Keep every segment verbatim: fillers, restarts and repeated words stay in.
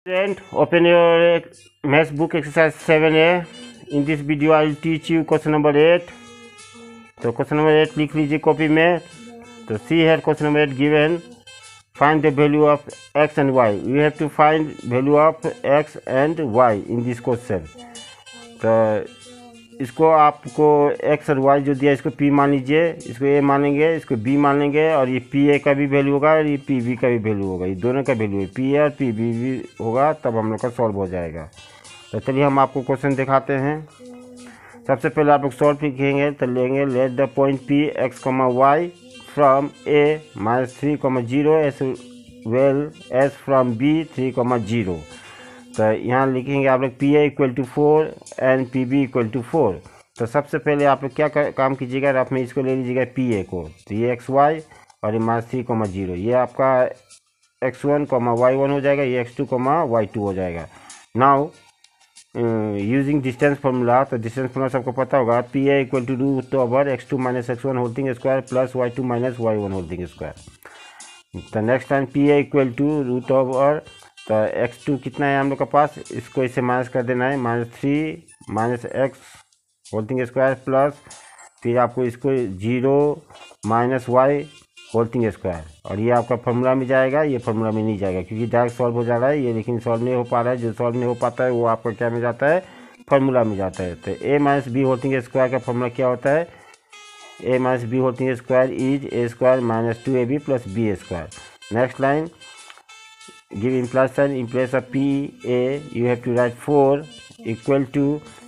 Student, open your math book exercise seven A. In this video I will teach you question number eight. तो question number eight लिख लीजिए copy में. तो सी है question number eight given. Find the value of x and y. You have to find value of x and y in this question. तो इसको आपको एक्स और वाई जो दिया इसको पी मान लीजिए, इसको ए मानेंगे, इसको बी मान लेंगे, और ये पी ए का भी वैल्यू होगा और ये पी बी का भी वैल्यू होगा. ये दोनों का वैल्यू है, पी ए और पी बी भी होगा, तब हम लोग का सॉल्व हो जाएगा. तो चलिए हम आपको क्वेश्चन दिखाते हैं. सबसे पहले आप लोग सॉल्व लिखेंगे तो लेंगे let the point P x comma y from A minus three comma zero as well as from B three comma zero. तो यहाँ लिखेंगे आप लोग P A equal to four and P B equal to four. तो सबसे पहले आप लोग क्या काम कीजिएगा, आप में इसको ले लीजिएगा पी ए को. तो ये एक्स वाई और ये माइनस थ्री कॉमा जीरो, ये आपका x one comma y one हो जाएगा, ये x two comma y two हो जाएगा. Now using distance formula. तो डिस्टेंस फार्मूला सबको पता होगा, P A equal to root over x two minus x one holding square plus y two minus y one holding square. तो next time P A equal to root over, तो x two कितना है हम लोग के पास, इसको इससे minus कर देना है, minus three minus x holding square plus फिर आपको इसको zero minus y holding square. और ये आपका फार्मूला में जाएगा, ये फार्मूला में नहीं जाएगा क्योंकि डायरेक्ट सॉल्व हो जा रहा है ये, लेकिन सॉल्व नहीं हो पा रहा है. जो सॉल्व नहीं हो पाता है वो आपका क्या में जाता है, फार्मूला में जाता है. तो A minus B holding square का फार्मूला क्या होता है, A minus B holding square is A square minus two A B plus B square. Next line give implied sign in place of P A you have to write four equal to,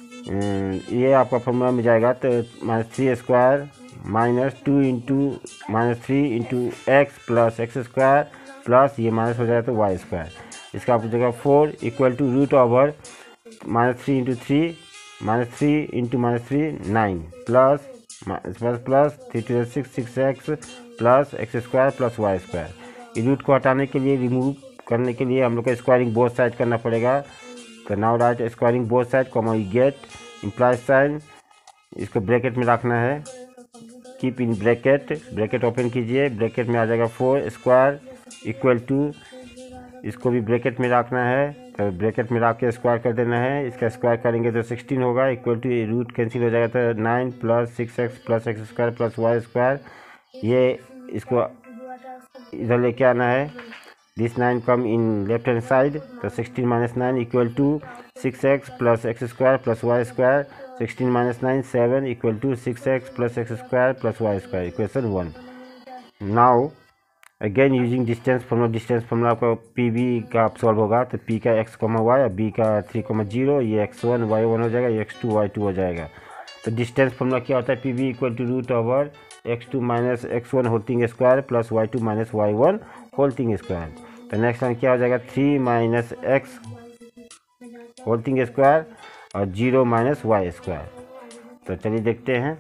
ये आपका formula में जाएगा तो minus three square minus two into minus three into x plus x square plus ये minus हो जाएगा तो y square. इसका आपको जगह four equal to root over minus three into three minus three into minus three nine plus plus plus three two six six x plus x square plus y square. ये root को हटाने के लिए, remove करने के लिए हम लोग को स्क्वायरिंग बोथ साइड करना पड़ेगा. तो now right squaring both side comma you get implied sign, इसको ब्रैकेट में रखना है, keep in bracket, bracket open कीजिए, ब्रैकेट में आ जाएगा फोर स्क्वायर इक्वल टू, इसको भी ब्रैकेट में रखना है, तो ब्रैकेट में रख के स्क्वायर कर देना है. इसका स्क्वायर करेंगे तो सिक्सटीन होगा इक्वल टू रूट कैंसिल हो जाएगा तो nine plus six x plus x square plus y square. ये इसको इधर लेके आना है, this nine come in left hand side. तो sixteen minus nine equal to six x plus x square plus y square. Sixteen minus nine seven equal to six x plus x square plus y square equation one. Now again using distance formula, distance formula आपका P B का आप solve होगा तो P का x comma y और B का three comma zero, ये x one y one हो जाएगा, ये एक्स टू वाई टू हो जाएगा. तो डिस्टेंस फॉर्मूला क्या होता है, P B equal to root over x two minus x one holding square plus y two minus y one holding square. तो नेक्स्ट टाइम क्या हो जाएगा, three minus x holding square और जीरो माइनस वाई स्क्वायर. तो चलिए देखते हैं,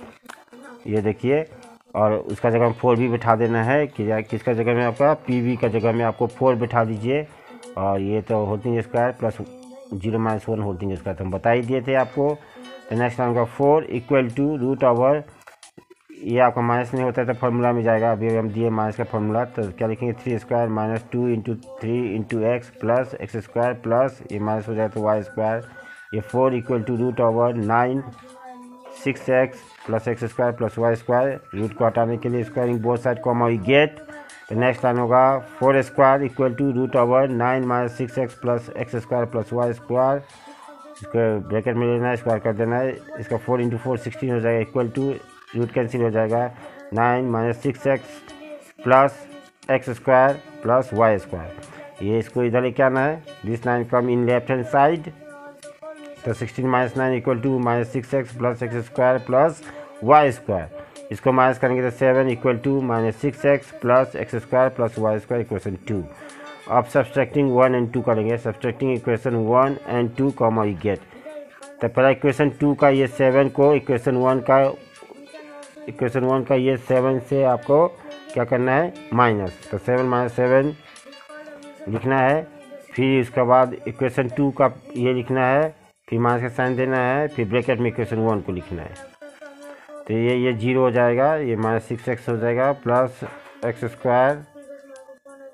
ये देखिए, और उसका जगह में फोर भी बिठा देना है कि किसका जगह में, आपका पी वी का जगह में आपको फोर बिठा दीजिए. और ये तो holding square plus zero minus one holding square तो हम बता ही दिए थे आपको. तो नेक्स्ट टाइम का four equal to root over, ये आपका माइनस नहीं होता है तो फार्मूला में जाएगा, अभी हम दिए माइनस का फार्मूला. तो क्या लिखेंगे, three square minus two into three into x plus x square plus ये माइनस हो जाए तो वाई स्क्वायर. ये four equal to root over nine six x plus x square plus y square. Root को हटाने के लिए squaring both side comma we get. तो नेक्स्ट लाइन होगा four square equal to root over nine minus six x plus x square plus y square. इसको bracket में लेना है, स्क्वायर कर देना है. इसका फोर इंटू फोर सिक्सटीन हो जाएगा इक्वल टू, रूट कैंसिल हो जाएगा, nine minus six x plus x square plus y square. ये इसको इधर लेके आना है, this nine come in left hand side. तो sixteen minus nine equal to minus six x plus x square plus y square. इसको minus करेंगे तो seven equal to minus six x plus x square plus y square equation two. अब subtracting one and two करेंगे, subtracting equation one and to comma we get. तो पहला equation two का ये seven को इक्वेशन वन का equation one का ये सेवन से आपको क्या करना है, माइनस. तो सेवन माइनस सेवन लिखना है, फिर इसके बाद इक्वेशन टू का ये लिखना है, फिर माइनस का साइन देना है, फिर ब्रैकेट में इक्वेशन वन को लिखना है. तो ये ये जीरो हो जाएगा, ये माइनस सिक्स एक्स हो जाएगा plus x square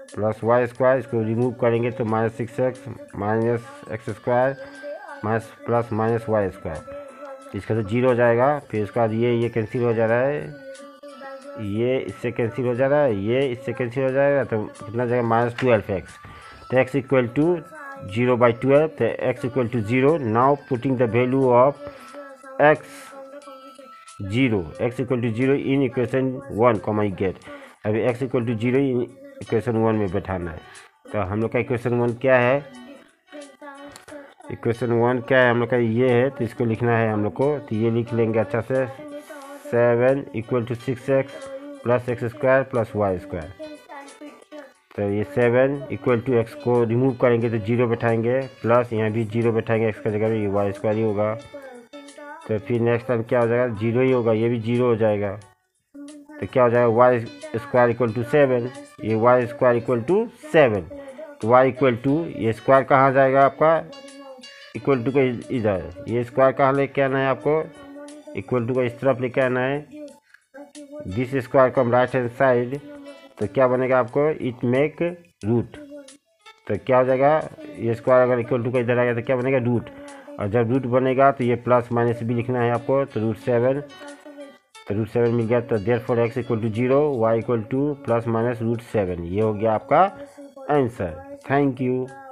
plus y square, इसको रिमूव करेंगे तो minus six x minus x square minus plus minus y square, इसका तो जीरो हो जाएगा। फिर उसके बाद ये ये कैंसिल हो जा रहा है, ये इससे कैंसिल हो जा रहा है, ये इससे कैंसिल हो जाएगा, तो कितना जाएगा माइनस ट्वेल्व एक्स। तो x equal to zero by twelve, तो x equal to zero. Now putting the value of x zero, x equal to zero in equation one comma you get. अभी x equal to zero in equation one में बैठाना है। तो हम लोग का equation one क्या है, इक्वेशन वन क्या है हम लोग का ये है, तो इसको लिखना है हम लोग को। तो ये लिख लेंगे अच्छा से, seven equal to six x plus x square plus y square. तो ये सेवन इक्वल टू एक्स को रिमूव करेंगे तो जीरो बैठाएंगे, प्लस यहाँ भी जीरो बैठाएंगे एक्स का जगह पे, ये वाई स्क्वायर ही होगा। तो फिर नेक्स्ट टाइम क्या हो जाएगा, जीरो ही होगा, ये भी जीरो हो जाएगा। तो क्या हो जाएगा, y square equal to seven, ये y square equal to seven. तो वाई इक्वल टू, ये स्क्वायर कहाँ जाएगा आपका, इक्वल टू का इधर, ये स्क्वायर कहाँ लेके आना है आपको, इक्वल टू का इस तरफ लेके आना है। This square come right hand side, तो क्या बनेगा आपको, इट मेक रूट। तो क्या हो जाएगा, ये स्क्वायर अगर इक्वल टू का इधर आएगा तो क्या बनेगा, रूट। और जब रूट बनेगा तो ये प्लस माइनस भी लिखना है आपको। तो रूट सेवन, तो रूट सेवन मिल गया। तो therefore x equal to zero, y equal to plus minus root seven, ये हो गया आपका आंसर। Thank you.